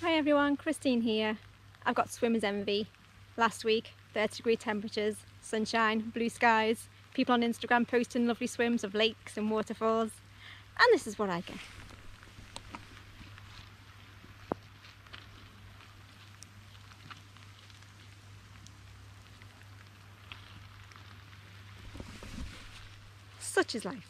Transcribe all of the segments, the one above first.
Hi everyone, Christine here. I've got swimmer's envy. Last week, 30-degree temperatures, sunshine, blue skies, people on Instagram posting lovely swims of lakes and waterfalls, and this is what I get. Such is life.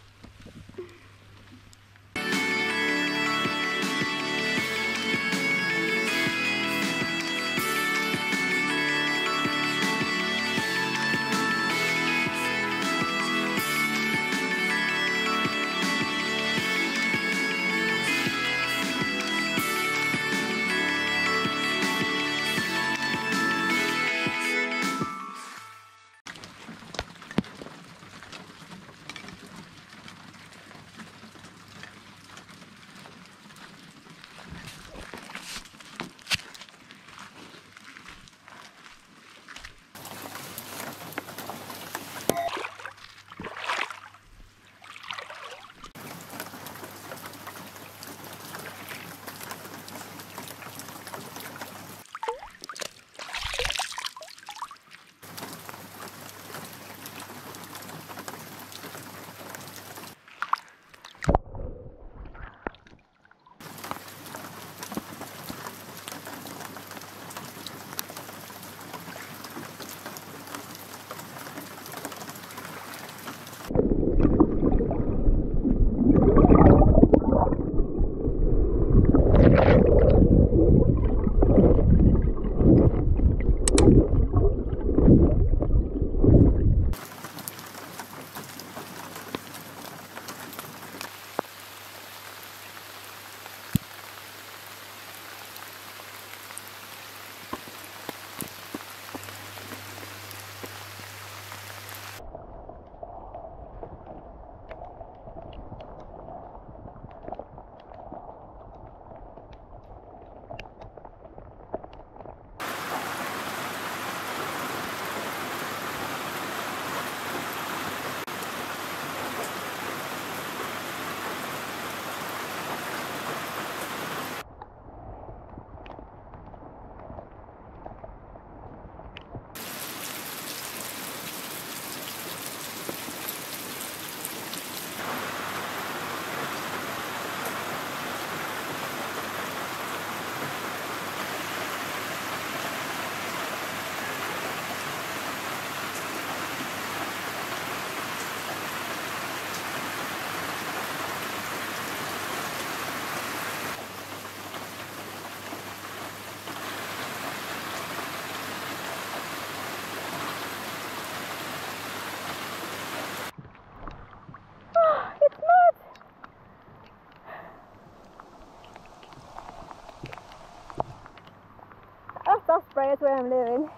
That's Osprey, is where I'm living.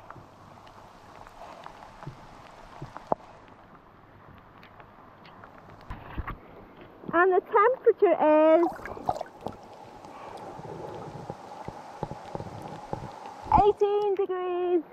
And the temperature is 18 degrees.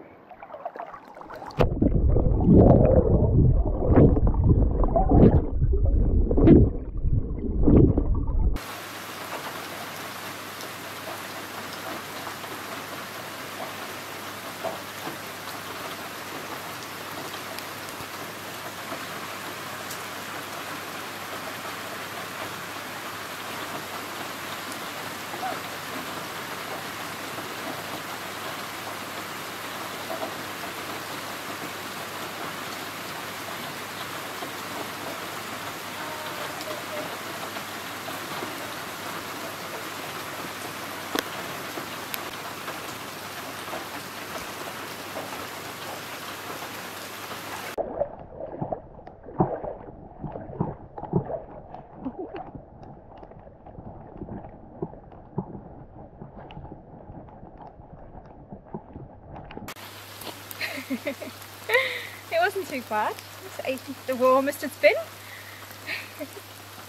It wasn't too bad. It's the warmest it's been.